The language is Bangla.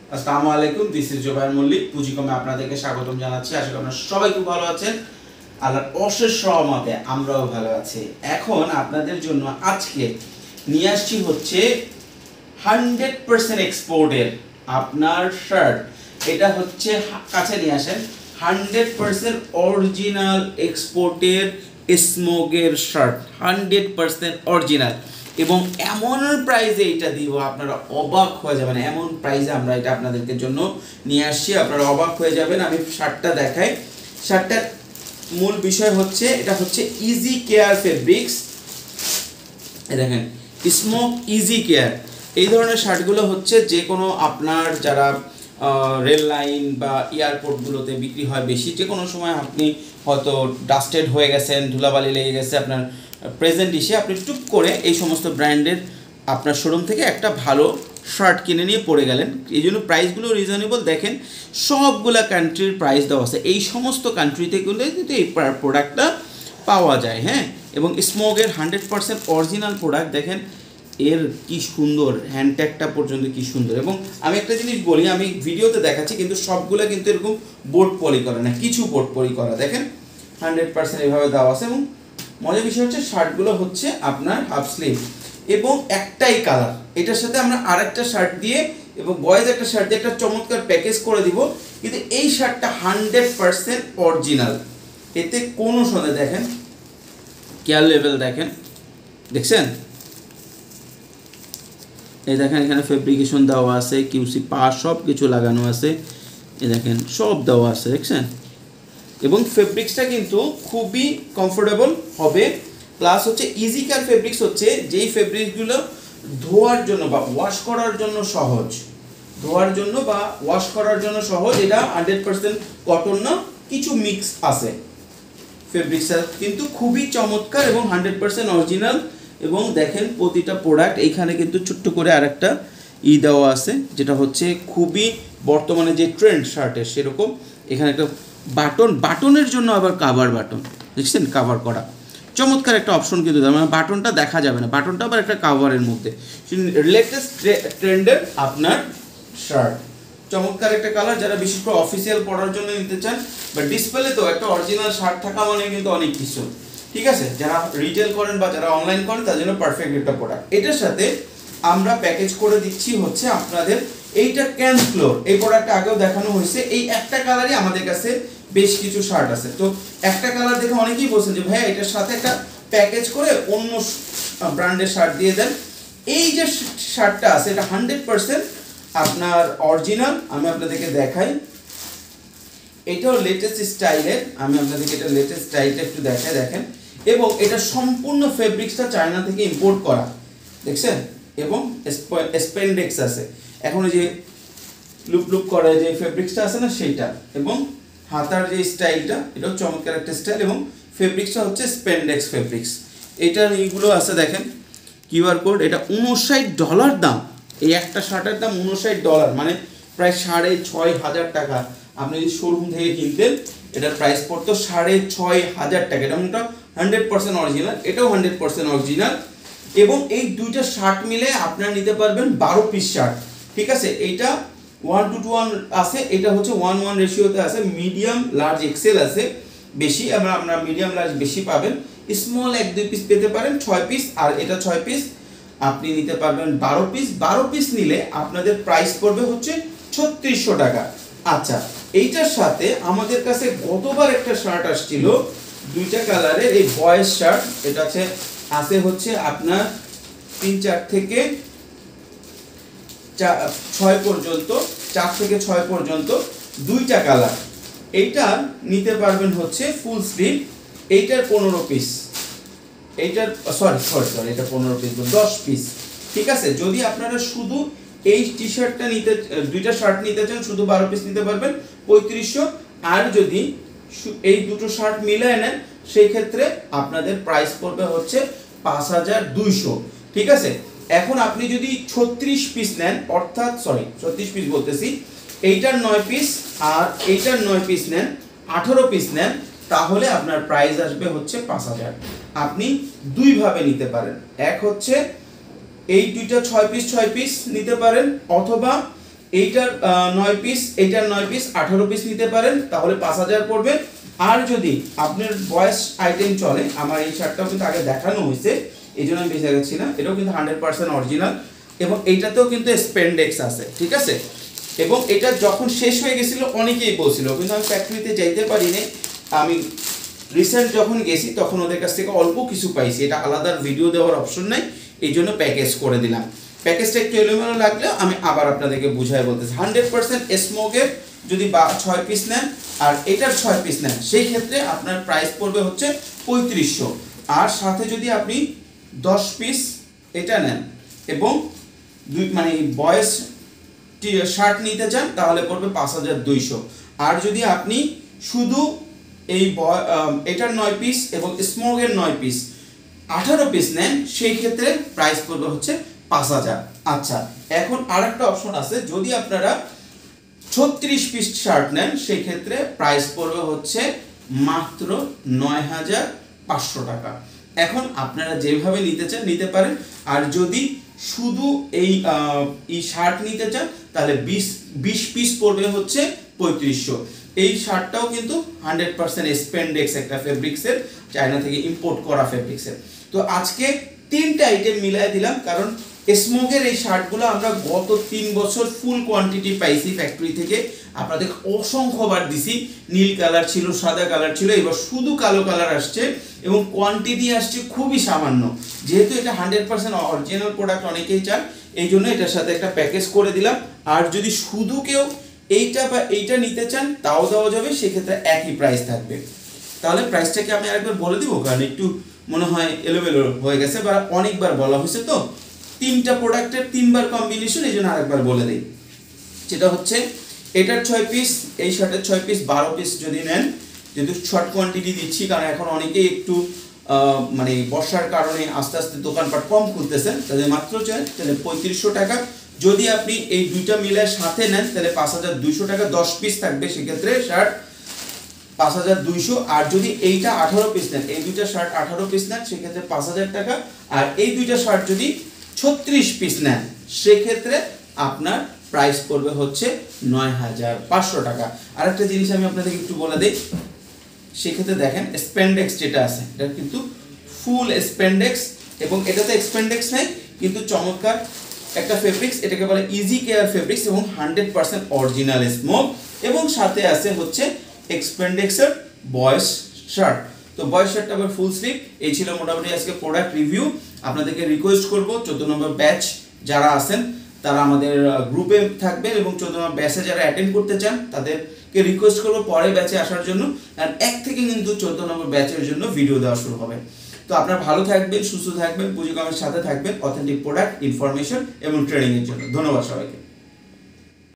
আসসালামু আলাইকুম, দিস ইজ জুবায়ের মল্লিক। পুঁজিকমে আপনাদেরকে স্বাগতম জানাচ্ছি। আশা করি আপনারা সবাই খুব ভালো আছেন। আল্লাহর অশেষ রহমতে আমরাও ভালো আছি। এখন আপনাদের জন্য আজকে নিয়ে আসছি হচ্ছে 100% এক্সপোর্টের আপনার শার্ট। এটা হচ্ছে কাছে নিয়ে আসেন 100% অরিজিনাল এক্সপোর্টের স্মোকের শার্ট, 100% অরিজিনাল এবং এমন প্রাইসে এটা দিব আপনারা অবাক হয়ে যাবেন। এমন প্রাইসে আমরা এটা আপনাদেরকে জন্য নিয়ে আসছি, আপনারা অবাক হয়ে যাবেন। আমি শার্টটা দেখাই। শার্টটার মূল বিষয় হচ্ছে এটা হচ্ছে ইজি কেয়ার ফেব্রিক্স। দেখেন স্মোক ইজি কেয়ার, এই ধরনের শার্টগুলো হচ্ছে যে কোনো আপনার যারা রেল লাইন বা এয়ারপোর্টগুলোতে বিক্রি হয় বেশি, যে কোনো সময় আপনি হয়তো ডাস্টেড হয়ে গেছেন, ধুলাবালি লেগে গেছে, আপনার প্রেজেন্ট ইসে আপনি টুক করে এই সমস্ত ব্র্যান্ডের আপনার শোরুম থেকে একটা ভালো শার্ট কিনে নিয়ে পরে গেলেন। এই জন্য প্রাইসগুলো রিজনেবল। দেখেন সবগুলা কান্ট্রির প্রাইস দেওয়া আছে, এই সমস্ত কান্ট্রিতে কিন্তু এই প্রোডাক্টটা পাওয়া যায়। হ্যাঁ, এবং স্মোকের 100% অরিজিনাল প্রোডাক্ট। দেখেন এর কি সুন্দর হ্যান্ডট্যাগটা পর্যন্ত কি সুন্দর। এবং আমি একটা জিনিস বলি, আমি ভিডিওতে দেখাচ্ছি কিন্তু সবগুলো কিন্তু এরকম বোর্ড পলি করা না, কিছু বোর্ড পলি করা। দেখেন 100% এভাবে দেওয়া আছে। এবং মজার বিষয় হচ্ছে শার্টগুলো হচ্ছে আপনার হাফ স্লিভ এবং একটাই কালার। এটার সাথে আমরা আরেকটা শার্ট দিয়ে এবং বয়েজ একটা শার্ট দিয়ে একটা চমৎকার প্যাকেজ করে দিব। কিন্তু এই শার্টটা 100% অরিজিনাল, এতে কোনো সন্দেহ। দেখেন কেয়ার লেভেল দেখেন, দেখছেন? এই দেখেন এখানে ফেব্রিকেশন দেওয়া আছে, কিউসি পাস সব কিছু লাগানো আছে। এই দেখেন সব দেওয়া আছে, দেখছেন? এবং ফেব্রিক্সটা কিন্তু খুবই কমফোর্টেবল হবে। প্লাস হচ্ছে ইজি কেয়ার ফেব্রিক্স, হচ্ছে যেই ফেব্রিক্সগুলো ধোয়ার জন্য বা ওয়াশ করার জন্য সহজ, ধোয়ার জন্য বা ওয়াশ করার জন্য সহজ। এটা 100% কটন না, কিছু মিক্স আছে। ফেব্রিক্সটা কিন্তু খুবই চমৎকার এবং 100% অরিজিনাল। এবং দেখেন প্রতিটা প্রোডাক্ট এইখানে কিন্তু ছোট্ট করে আরেকটা দেওয়া আছে, যেটা হচ্ছে খুবই বর্তমানে যে ট্রেন্ড শার্টের সেরকম। এখানে একটা বাটনের জন্য আবার কাভার বাটন, দেখছেন? কাভার করা চমৎকার একটা অপশন কিন্তু, মানে বাটনটা দেখা যাবে না, বাটনটা আবার একটা কাভারের মধ্যে। লেটেস্ট ট্রেন্ডের আপনার শার্ট, চমৎকার একটা কালার। যারা বিশেষ করে অফিসিয়াল পড়ার জন্য নিতে চান বা ডিসপ্লে তো একটা অরিজিনাল শার্ট থাকা মানে কিন্তু অনেক কিছু, ঠিক আছে? যারা রিটেল করেন বা যারা অনলাইন করেন তার জন্য পারফেক্ট একটা প্রোডাক্ট। এটার সাথে আমরা প্যাকেজ করে দিচ্ছি হচ্ছে আপনাদের এইটা ক্যান ফ্লোর। এই প্রোডাক্টটা আগেও দেখানো হয়েছে। এই একটা কালারই আমাদের কাছে বেশ কিছু শার্ট আছে। তো একটা কালার দেখে অনেকেই বলছেন যে ভাইয়া এটার সাথে একটা প্যাকেজ করে অন্য ব্র্যান্ডের শার্ট দিয়ে দেন। এই যে শার্টটা আছে এটা 100% আপনার অরিজিনাল। আমি আপনাদেরকে দেখাই, এটাও লেটেস্ট স্টাইলের। আমি আপনাদেরকে এটা লেটেস্ট স্টাইলটা একটু দেখাই। দেখেন, এবং এটা সম্পূর্ণ ফেব্রিক্সটা চায়না থেকে ইম্পোর্ট করা, দেখছেন? এবং স্পেন্ডেক্স আছে, এখন যে লুপ করা যে ফেব্রিক্সটা আছে না সেইটা, এবং হাতার যে স্টাইলটা এটাও চমৎকার একটা স্টাইল। এবং ফেব্রিক্সটা হচ্ছে স্পেন্ডেক্স ফেব্রিক্স। এটার এইগুলো আছে দেখেন, কিউআর কোড। এটা $59 দাম। এই একটা শার্টের দাম $59, মানে প্রায় 6,500 টাকা। আপনি যদি শোরুম থেকে কিনতেন এটার প্রাইস পড়তো 6,500 টাকা। এটা 100% অরিজিনাল, এটাও 100% অরিজিনাল। এবং এই দুইটা শার্ট মিলে আপনারা নিতে পারবেন 12 পিস শার্ট, ঠিক আছে? এইটা 1:1 আছে, এটা হচ্ছে 1:1 রেশিওতে আছে। মিডিয়াম লার্জ এক্সেল আছে বেশি, আপনারা মিডিয়াম লার্জ বেশি পাবেন। স্মল 1-2 পিস পেতে পারেন, 6 পিস। আর এটা 6 পিস, আপনি নিতে পারবেন 12 পিস। 12 পিস নিলে আপনাদের প্রাইস পড়বে হচ্ছে 3600 টাকা। আচ্ছা, এইটার সাথে আমাদের কাছে গতবার একটা শার্ট আসছিল দুইটা কালারের, এই বয়েজ শার্ট। এটা আছে হচ্ছে আপনার 3-4 থেকে 6 পর্যন্ত, 4 থেকে 6 পর্যন্ত দুইটা কালার। এইটা নিতে পারবেন হচ্ছে ফুল স্লিভ। এইটার 15 পিস, এইটার সরি এটা 15 পিস, 10 পিস, ঠিক আছে? যদি আপনারা শুধু এই টি শার্টটা নিতে, দুইটা শার্ট নিতে চান, শুধু 12 পিস নিতে পারবেন 3500। আর যদি এই দুটো শার্ট মিলিয়ে নেন সেই ক্ষেত্রে আপনাদের প্রাইস পড়বে হচ্ছে 5200, ঠিক আছে? এখন আপনি যদি 36 পিস নেন, অর্থাৎ 36 পিস বলতেছি, এইটার 9 পিস আর এইটার 9 পিস নেন, 18 পিস নেন, তাহলে আপনার প্রাইস আসবে হচ্ছে 5000। আপনি দুইভাবে নিতে পারেন, এক হচ্ছে এই দুইটা 6 পিস নিতে পারেন, অথবা এইটার 9 পিস, এইটার 9 পিস 18 পিস নিতে পারেন, তাহলে 5000 পড়বে। আর যদি আপনার বয়েস আইটেম চলে, আমার এই শার্টটাও কিন্তু আগে দেখানো হয়েছে, এই জন্য আমি বেঁচে গেছি না, এটাও কিন্তু 100% অরিজিনাল এবং এইটাতেও কিন্তু স্পেন্ডেক্স আছে, ঠিক আছে। এবং এটা যখন শেষ হয়ে গেছিল অনেকেই বলছিল, কিন্তু আমি ফ্যাক্টরিতে যাইতে পারিনি, আমি রিসেন্ট যখন গেছি তখন ওদের কাছ থেকে অল্প কিছু পাইছি, এটা আলাদা ভিডিও দেওয়ার অপশন নাই, এই জন্য প্যাকেজ করে দিলাম। প্যাকেজটা একটু এলোমেলো লাগলে আমি আবার আপনাদেরকে বুঝাই বলতেছি। 100% স্মোকের যদি 6 পিস নেন আর এটার 6 পিস নেন, সেই ক্ষেত্রে আপনার প্রাইস পড়বে হচ্ছে 3500। আর সাথে যদি আপনি 10 পিস এটা নেন এবং মানে বয়েস শার্ট নিতে চান তাহলে পড়বে 5200। আর যদি আপনি শুধু এই এটার 9 পিস এবং স্মোকের 9 পিস 18 পিস নেন, সেই ক্ষেত্রে প্রাইস পড়বে হচ্ছে 5000। আচ্ছা, এখন আরেকটা অপশন আছে, যদি আপনারা 36 পিস শার্ট নেন সেই ক্ষেত্রে প্রাইস পড়বে হচ্ছে মাত্র 9500 টাকা। এখন আপনারা যেভাবে নিতে চান নিতে পারেন। আর যদি শুধু এই শার্ট নিতে চান তাহলে 20 পিস পড়বে হচ্ছে 3500। এই শার্টটাও কিন্তু 100% স্পেন্ডেক্স একটা ফেব্রিক্সের, চায়না থেকে ইম্পোর্ট করা ফেব্রিক্সের। তো আজকে 3টা আইটেম মিলাই দিলাম, কারণ স্মোকের এই শার্টগুলো আমরা গত 3 বছর ফুল কোয়ান্টিটি পাইছি ফ্যাক্টরি থেকে, আপনাদের অসংখ্যবার দিছি। নীল কালার ছিল, সাদা কালার ছিল, এবার শুধু কালো কালার আসছে এবং কোয়ান্টিটি আসছে খুবই সামান্য। যেহেতু এটা 100% অরিজিনাল প্রোডাক্ট অনেকেই চান, এই জন্য এটার সাথে একটা প্যাকেজ করে দিলাম। আর যদি শুধু কেউ এইটা বা এইটা নিতে চান তাও দেওয়া যাবে, সেক্ষেত্রে একই প্রাইস থাকবে। তাহলে প্রাইসটাকে আমি আরেকবার বলে দিব, কারণ একটু মনে হয় এলোমেলো হয়ে গেছে বা অনেকবার বলা হয়েছে, তো 3টা প্রোডাক্টের 3বার কম্বিনেশন, এই জন্য আরেকবার বলে দিই। যেটা হচ্ছে এটার 6 পিস, এই শার্টের 6 পিস 12 পিস যদি নেন, যেহেতু শর্ট কোয়ান্টিটি দিচ্ছি, কারণ এখন অনেকেই একটু মানে বর্ষার কারণে আস্তে আস্তে দোকানপাট কম খুলতেছেন, তাদের মাত্র চাই তাহলে 3500 টাকা। যদি আপনি এই দুইটা মিলে সাথে নেন তাহলে 5200 টাকা, 10 পিস থাকবে সেক্ষেত্রে শার্ট 5200। আর যদি এইটা 18 পিস নেন, এই দুইটা শার্ট 18 পিস নেন সেক্ষেত্রে 5000 টাকা। আর এই দুইটা শার্ট যদি 36 পিস নেন সেক্ষেত্রে আপনার প্রাইস পড়বে হচ্ছে 9500 টাকা। আরেকটা জিনিস আমি আপনাদেরকে একটু বলে দিই, সেক্ষেত্রে দেখেন স্পেন্ডেক্স যেটা আছে এটা কিন্তু ফুল স্পেন্ডেক্স, এবং এটাতে স্পেন্ডেক্স নেই কিন্তু চমৎকার একটা ফেব্রিক্স, এটাকে বলে ইজি কেয়ার ফেব্রিক্স এবং 100% অরিজিনাল স্মোক, এবং সাথে আছে হচ্ছে এক্সপেন্ডেক্সের বয়েস শার্ট। তো বয়েস শার্টটা আবার ফুল স্লিভ। এই ছিল মোটামুটি আজকে প্রোডাক্ট রিভিউ। আপনাদেরকে রিকোয়েস্ট করব 14 নম্বর ব্যাচ যারা আছেন তারা আমাদের গ্রুপে থাকবেন, এবং 14 নম্বর ব্যাচে যারা অ্যাটেন্ড করতে চান তাদেরকে রিকোয়েস্ট করব পরের ব্যাচে আসার জন্য। আর 1 থেকে কিন্তু 14 নম্বর ব্যাচের জন্য ভিডিও দেওয়া শুরু হবে। তো আপনারা ভালো থাকবেন, সুস্থ থাকবেন, পুঁজিকমের সাথে থাকবেন অথেন্টিক প্রোডাক্ট, ইনফরমেশন এবং ট্রেনিং এর জন্য। ধন্যবাদ সবাইকে।